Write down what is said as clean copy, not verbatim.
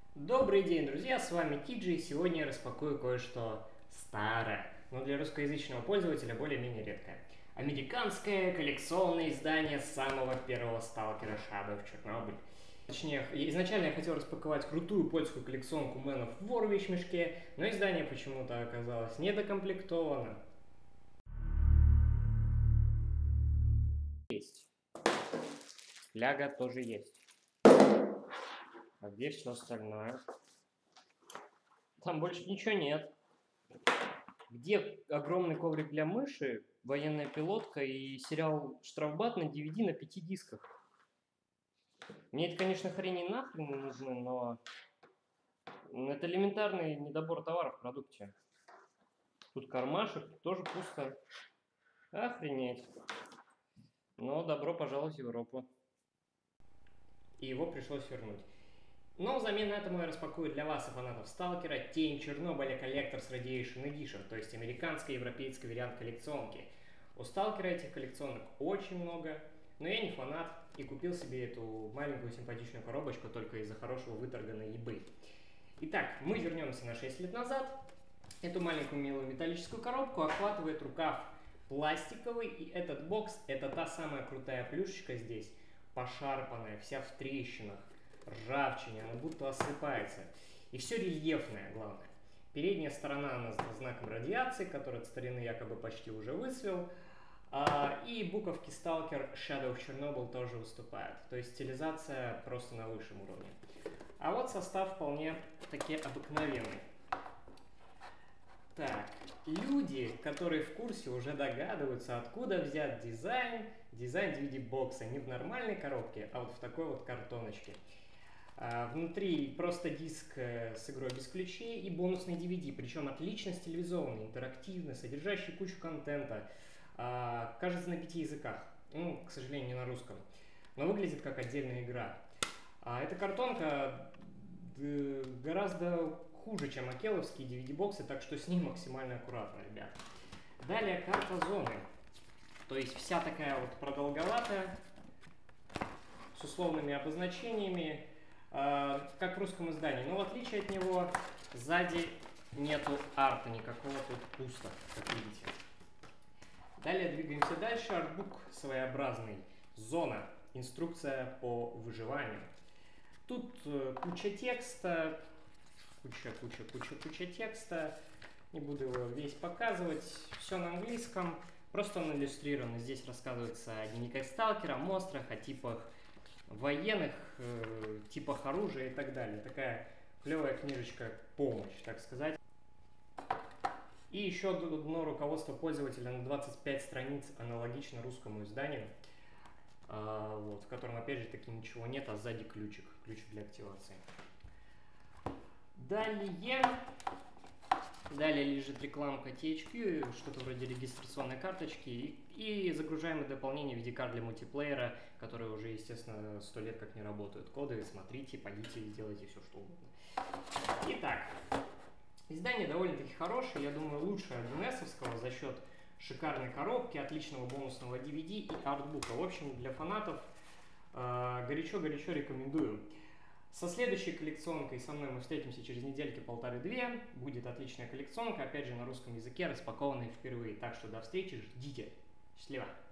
Добрый день, друзья, с вами Тиджи, и сегодня я распакую кое-что старое, но для русскоязычного пользователя более-менее редкое. Американское коллекционное издание самого первого сталкера Shadow of Chernobyl. Точнее, изначально я хотел распаковать крутую польскую коллекционку Man of War в вещмешке, но издание почему-то оказалось недокомплектовано. Есть. Фляга тоже есть. А где все остальное? Там больше ничего нет. Где огромный коврик для мыши, военная пилотка и сериал «Штрафбат» на DVD на 5 дисках? Мне это, конечно, хрени нахрен не нужны, но это элементарный недобор товаров в продукте. Тут кармашек, тоже пусто. Охренеть. Но добро пожаловать в Европу. И его пришлось вернуть. Но взамен этому я распакую для вас и фанатов Сталкера Тень Чернобыля Collector's Radiation Edition, то есть американско-европейский вариант коллекционки. У Сталкера этих коллекционок очень много, но я не фанат и купил себе эту маленькую симпатичную коробочку только из-за хорошего выторга на eBay. Итак, мы вернемся на 6 лет назад. Эту маленькую милую металлическую коробку охватывает рукав пластиковый, и этот бокс — это та самая крутая плюшечка здесь, пошарпанная, вся в трещинах, ржавчине, она будто осыпается. И все рельефное, главное. Передняя сторона она с знаком радиации, который от старины якобы почти уже выцвел. И буковки Stalker Shadow of Chernobyl тоже выступают. То есть стилизация просто на высшем уровне. А вот состав вполне таки обыкновенный. Так, люди, которые в курсе, уже догадываются, откуда взят дизайн DVD-бокса. Не в нормальной коробке, а вот в такой вот картоночке. Внутри просто диск с игрой без ключей и бонусный DVD, причем отлично стилизованный, интерактивный, содержащий кучу контента. Кажется, на 5 языках. Ну, к сожалению, не на русском. Но выглядит как отдельная игра. Эта картонка гораздо хуже, чем акеловские DVD-боксы, так что с ней максимально аккуратно, ребят. Далее карта зоны. То есть вся такая вот продолговатая, с условными обозначениями, как в русском издании. Но в отличие от него, сзади нету арта никакого, тут пусто, как видите. Далее двигаемся дальше. Артбук своеобразный. Зона. Инструкция по выживанию. Тут куча текста, куча текста. Не буду его весь показывать. Все на английском. Просто он иллюстрирован. Здесь рассказывается о дневниках сталкера, о монстрах, о типах военных, типах оружия и так далее. Такая клевая книжечка «Помощь», так сказать. И еще одно руководство пользователя на 25 страниц, аналогично русскому изданию, в котором, опять же таки, ничего нет, а сзади ключик для активации. Далее лежит рекламка THQ, что-то вроде регистрационной карточки, и загружаемое дополнение в виде карт для мультиплеера, которые уже, естественно, 100 лет как не работают. Коды смотрите, подите, делайте все, что угодно. Итак, издание довольно-таки хорошее, я думаю, лучше 1С-овского за счет шикарной коробки, отличного бонусного DVD и артбука. В общем, для фанатов горячо-горячо рекомендую. Со следующей коллекционкой со мной мы встретимся через недельки полторы-две. Будет отличная коллекционка, опять же на русском языке, распакованная впервые. Так что до встречи, ждите. Счастливо!